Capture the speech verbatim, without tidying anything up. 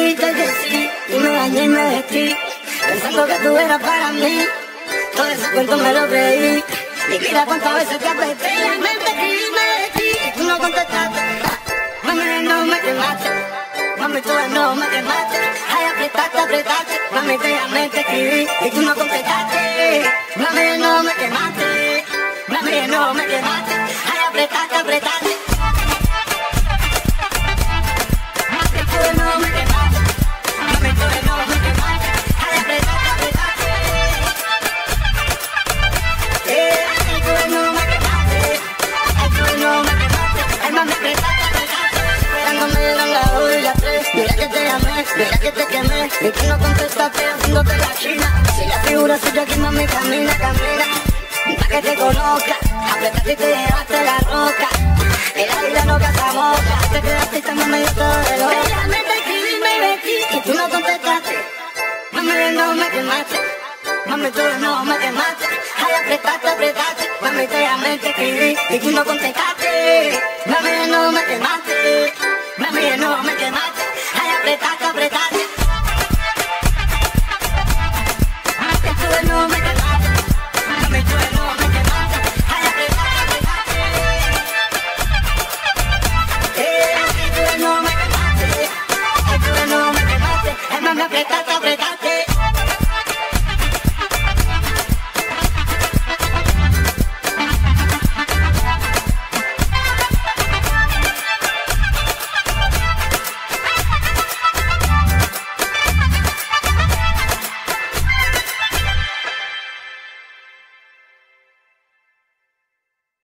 dijiste que sí y me bañé y me vestí, pensando que tú eras para mí. Todo ese cuento me lo creí. Y mira cuántas veces te apreté la mente, escribí y me vestí y tú no contestaste. Mami, no me quemaste. Mami, tú no me quemaste. Ay, apretaste, apretaste. Mami, te llamé, te escribí y tú no contestaste. Mami, no me quemaste. Mami, no me quemaste. Ay, apretaste, apretaste. Mami, tú no me quemaste. Mami, tú no me quemaste. Ay, apretaste, apretaste. Eh, ay, tú no me quemaste. Ay, tú no me quemaste. Ay, mami, apretaste, apretaste. Esperándome eran las dos y las tres. Mira que te llamé, mira que te quemé y tú no contestaste haciéndote la china. Si la figura suya aquí, mami, camina, camina. Pa' que te conozca, apretaste y te llevaste la roca. En la vida no caza moca. Te quedaste y también me dio todo de loca. Te llamé, te escribí y me vestí y tú no contestaste. Mami, no me quemaste. Mami, tú no me quemaste. Ay, apretaste, apretaste. Mami, te llamé, te escribí y tú no contestaste. Mami, no me quemaste. Mami, no